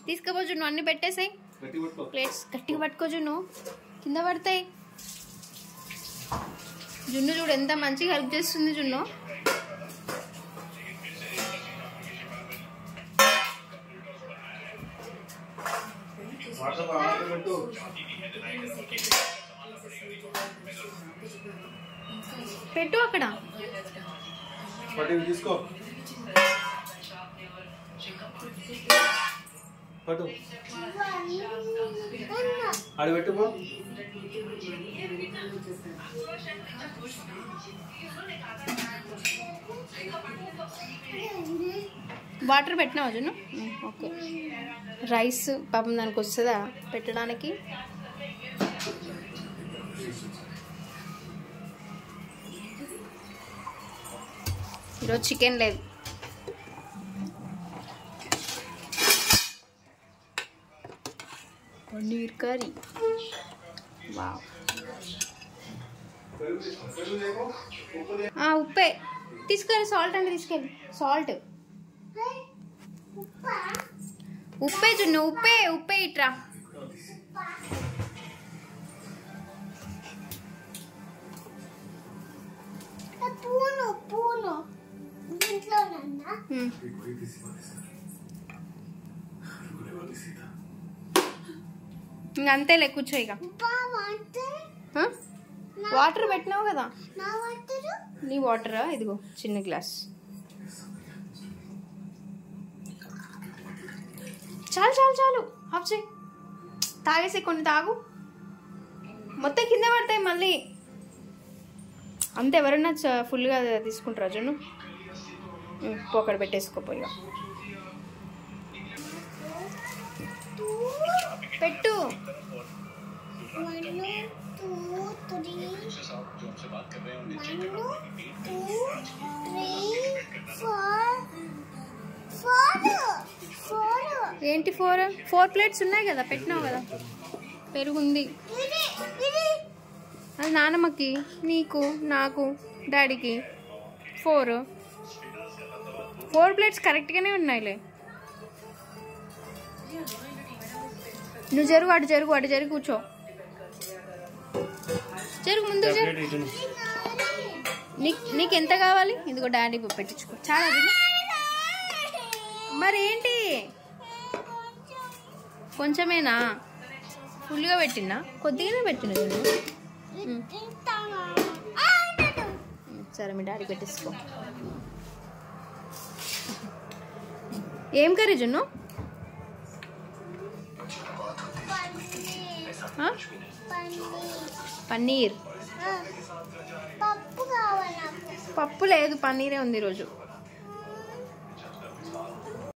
తీసుకోపో జున్ను, అన్ని పెట్టేసాయి ప్లేట్స్. గట్టిగా పట్టుకో జున్ను, కింద పడతాయి. జున్ను చూడు ఎంత మంచిగా హెల్ప్ చేస్తుంది జున్ను. పెట్టు అక్కడ. తీసుకో పట్టు ఆడ పెట్టుకో. వాటర్ పెట్టినావా జున్ను? ఓకే. రైస్ పాపం దానికి వస్తుందా పెట్టడానికి? ఈరోజు చికెన్ లేదు. పన్నీర్ కర్రీ. వావ్. ఉప్పే తీసుకెళ్ళి, సాల్ట్ అంటే తీసుకెళ్ళి. సాల్ట్ ఉప్పే జున్ను, ఉప్పే ఉప్పే ఇట్రా. అంతేలే, కూర్చో ఇక. వాటర్ పెట్టినావు కదా. నీ వాటరా? ఇదిగో చిన్న గ్లాస్. చాలు చాలు చాలు, ఆఫ్ చేయి. తాగేసి కొన్ని తాగు, మొత్తం కింద పడతాయి మళ్ళీ. అంతే, ఎవరన్నా ఫుల్గా తీసుకుంటారా జున్ను? పోకడ పెట్టేసుకోపోయిగా. పెట్టు. ఏంటి 4 ప్లేట్స్ ఉన్నాయి కదా, పెట్టినావు కదా. పెరుగుంది. అది నానమ్మకి, నీకు, నాకు, డాడీకి 4 ప్లేట్స్ కరెక్ట్గానే ఉన్నాయిలే. నువ్వు జరుగు, అటు జరుగు, అటు జరిగి కూర్చో. జరుగు, ముందు జరుగు. నీకు ఎంత కావాలి? ఇదిగో డాడీ పెట్టించుకో. చాలా మరి ఏంటి, కొంచెమేనా? ఫుల్గా పెట్టినా? కొద్దిగానే పెట్టిన. సరే, మీ డాడీ పెట్టేసుకో. ఏం కర్రీ జున్ను? పన్నీర్. పప్పు లేదు, పన్నీరే ఉంది ఈరోజు.